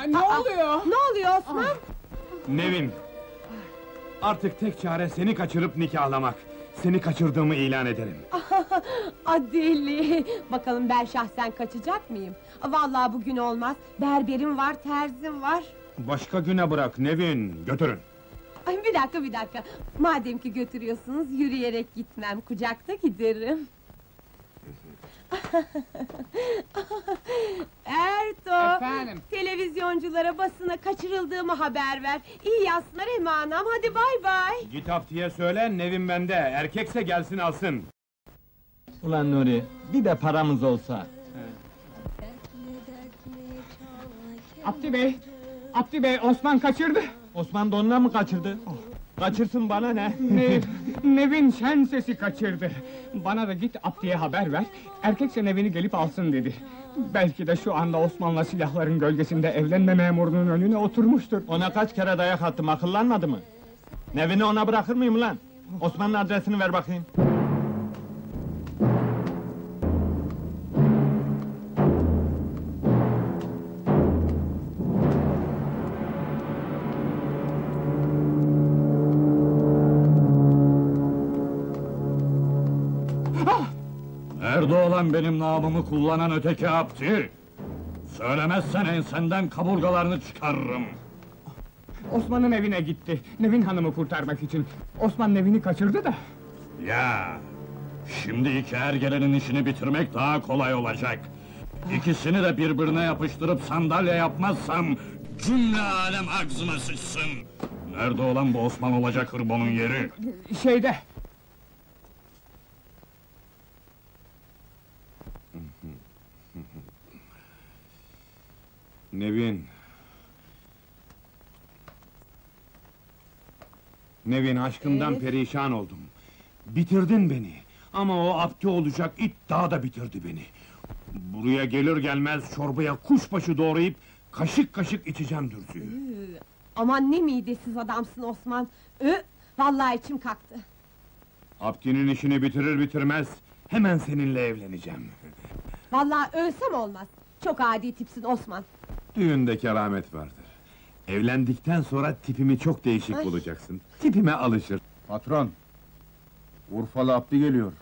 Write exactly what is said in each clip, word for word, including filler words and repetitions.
ne oluyor? Ne oluyor Osman? Nevin! Artık tek çare seni kaçırıp nikahlamak. Seni kaçırdığımı ilan ederim. Adeli! Bakalım ben şahsen kaçacak mıyım? Vallahi bugün olmaz. Berberim var, terzim var. Başka güne bırak Nevin, götürün. Ay bir dakika, bir dakika. Madem ki götürüyorsunuz, yürüyerek gitmem, kucakta giderim. Erto! Efendim? Televizyonculara, basına kaçırıldığımı haber ver. İyi yaslar hem anam, hadi bay bay! Git Abdi'ye söyle, Nevin bende, erkekse gelsin alsın. Ulan Nuri, bir de paramız olsa. Abdi Bey! Abdi Bey, Osman kaçırdı! Osman donuna mı kaçırdı? Kaçırsın bana ne? Ne, Nevin şen sesi kaçırdı. Bana da git Abdi'ye haber ver, erkekse Nevin'i gelip alsın dedi. Belki de şu anda Osman'la silahların gölgesinde evlenme memurunun önüne oturmuştur. Ona kaç kere dayak attım, akıllanmadı mı? Nevin'i ona bırakır mıyım lan? Osman'ın adresini ver bakayım. Nerede olan benim namımı kullanan öteki Abdi? Söylemezsen ensenden kaburgalarını çıkarırım. Osman'ın evine gitti, Nevin Hanım'ı kurtarmak için. Osman Nevin'i kaçırdı da. Ya, şimdi iki ergelenin işini bitirmek daha kolay olacak. İkisini de birbirine yapıştırıp sandalye yapmazsam cümle alem ağzıma sıçsın. Nerede olan bu Osman olacak hırbonun yeri? Şeyde... Nevin... Nevin, aşkımdan Ee? perişan oldum. Bitirdin beni. Ama o Abdi olacak it daha da bitirdi beni. Buraya gelir gelmez çorbaya kuşbaşı doğrayıp kaşık kaşık içeceğim dürtüyü. Ee, Aman ne midesiz adamsın Osman! Ö, vallahi içim kalktı. Abdi'nin işini bitirir bitirmez hemen seninle evleneceğim. Vallahi ölsem olmaz. Çok adi tipsin Osman. Düğünde keramet vardır. Evlendikten sonra tipimi çok değişik Ay. bulacaksın. Tipime alışır. Patron, Urfalı Abdi geliyor.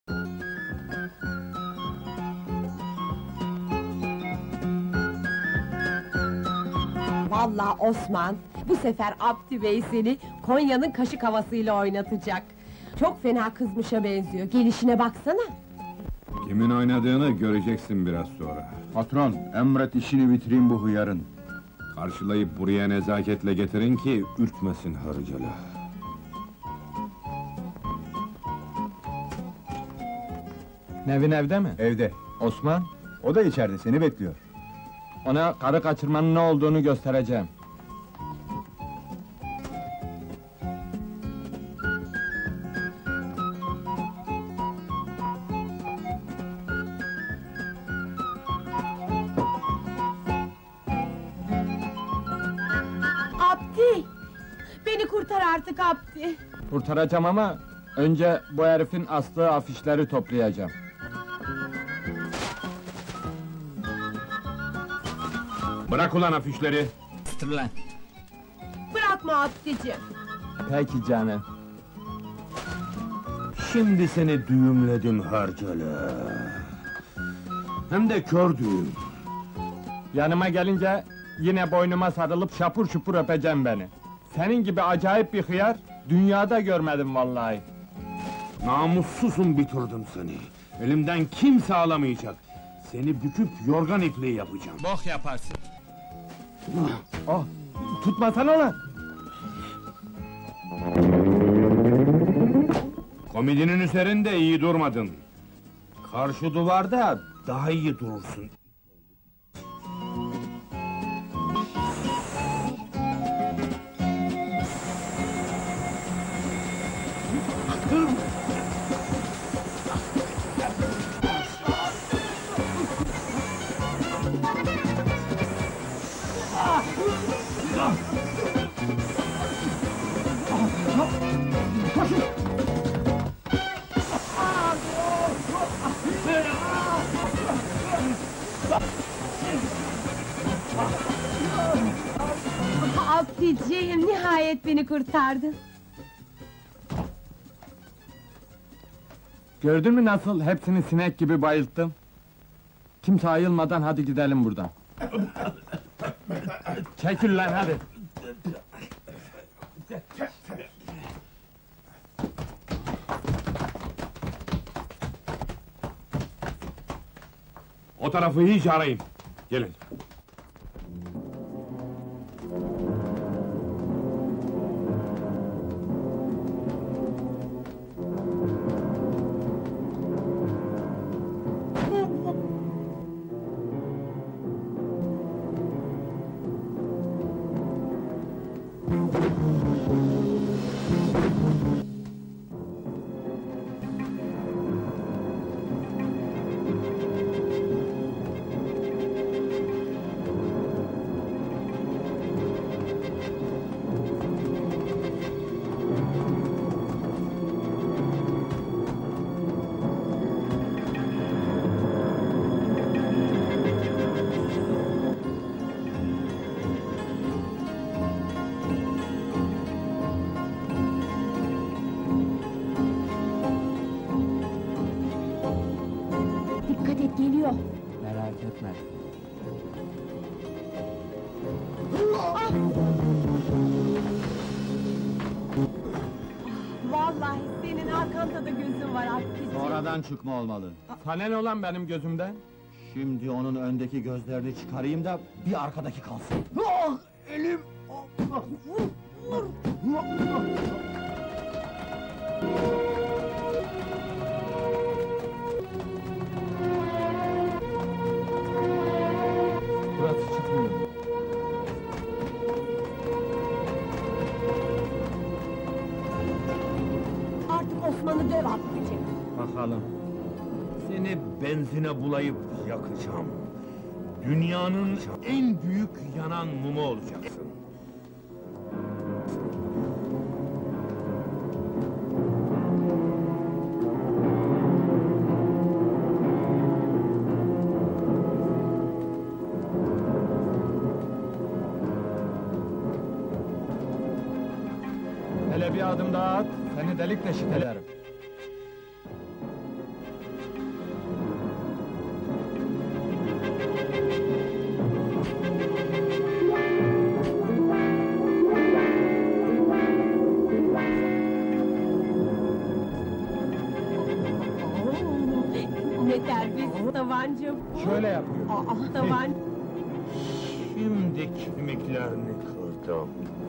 Vallahi Osman, bu sefer Abdi Bey seni Konya'nın kaşık havasıyla oynatacak. Çok fena kızmışa benziyor, gelişine baksana! Kimin oynadığını göreceksin biraz sonra. Patron, emret işini bitireyim bu hıyarın. Karşılayıp buraya nezaketle getirin ki ürkmesin harcalı. Nevin evde mi? Evde. Osman, O da içeride, seni bekliyor. ona karı kaçırmanın ne olduğunu göstereceğim. Abdi! Beni kurtar artık Abdi! Kurtaracağım ama önce bu herifin astığı afişleri toplayacağım. Bırak ulan afişleri! Stır lan! Bırakma Abdiciğim! Peki canım. Şimdi seni düğümledim harcalı. Hem de kör düğüm. Yanıma gelince yine boynuma sarılıp şapur şupur öpeceğim beni. Senin gibi acayip bir hıyar dünyada görmedim vallahi. Namussuzum, bitirdim seni. Elimden kimse alamayacak. Seni büküp yorgan ipliği yapacağım. Bok yaparsın. Oh, tutmasana lan! Komedinin üzerinde iyi durmadın. Karşı duvarda daha iyi durursun. Abdiciğim, nihayet beni kurtardın. Gördün mü nasıl hepsini sinek gibi bayılttım? Kimse ayılmadan hadi gidelim buradan. Çekil lan hadi. O tarafı iyice arayın. Gelin. Dikkat et, geliyor. Merak etme. Vallahi senin arkanda da gözün var Abdiciğim. Sonradan çıkma olmalı. Sana ne olan benim gözümden? Şimdi onun öndeki gözlerini çıkarayım da bir arkadaki kalsın. Elim! Burası çıkmıyor. Artık Osman'ı döv Abdiciğim. Bakalım. Seni benzine bulayıp yakacağım. Dünyanın en büyük yanan mumu olacaksın. Hele bir adım daha at, seni delik deşik ederim. Oo, ne terbiyesiz tabancım. Şöyle yapıyor. Aa, taban... Şimdi kemiklerini kırdım.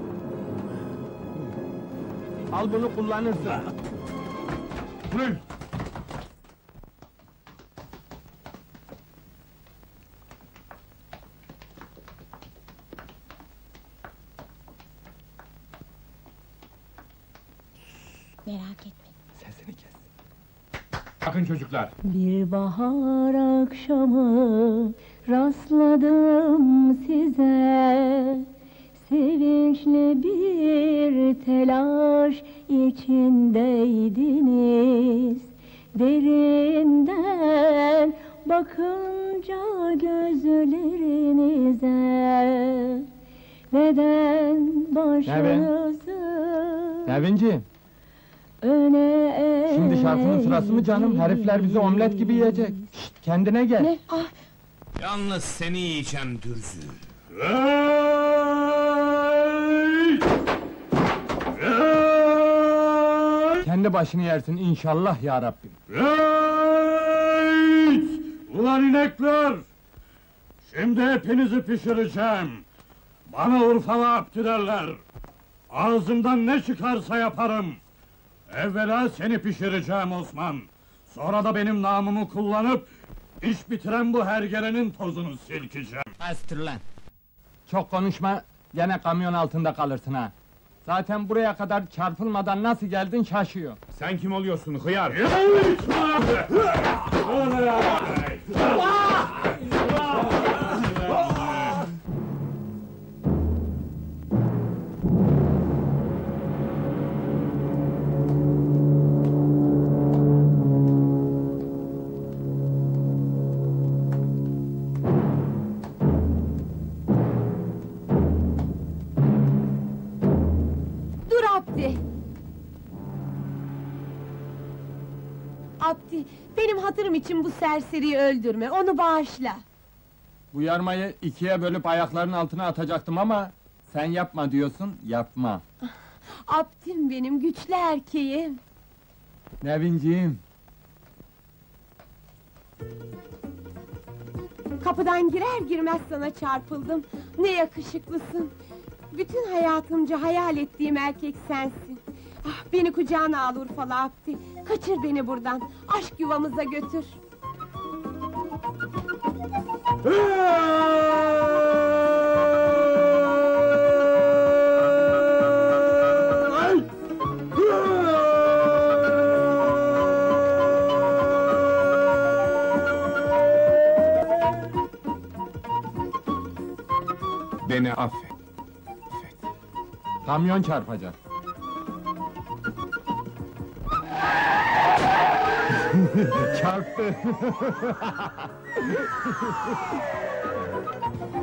Al bunu kullanırsın. Buyurun. Merak etme. Sesini kes. Bakın çocuklar. Bir bahar akşamı rastladım size. Sevinçli bir telaş içindeydiniz. Derinden bakınca gözlerinize. Neden başınızı Nevinciğim, öne şimdi şarkının sırası mı canım? Herifler bizi omlet gibi yiyecek. Şşt, kendine gel. Ne? Ah, Yalnız seni yiyeceğim dürzü. Kendi başını yersin inşallah ya Rabbim. Hey! Ulan inekler! Şimdi hepinizi pişireceğim. Bana Urfalı Abdi derler. Ağzımdan ne çıkarsa yaparım. Evvela seni pişireceğim Osman. Sonra da benim namımı kullanıp iş bitiren bu hergelenin tozunu silkeceğim. Astır lan. Çok konuşma, gene kamyon altında kalırsın ha. Zaten buraya kadar çarpılmadan nasıl geldin şaşıyor. Sen kim oluyorsun hıyar? Abdi! Abdi, benim hatırım için bu serseriyi öldürme, onu bağışla! Bu yarmayı ikiye bölüp ayaklarının altına atacaktım ama... Sen yapma diyorsun, yapma. Abdim benim, güçlü erkeğim! Nevinciğim, Kapıdan girer girmez sana çarpıldım. Ne yakışıklısın! Bütün hayatımca hayal ettiğim erkek sensin. Ah, beni kucağına al Urfalı Abdi! Kaçır beni buradan, aşk yuvamıza götür! Beni affet. kamyon çarpacak. Çarptı.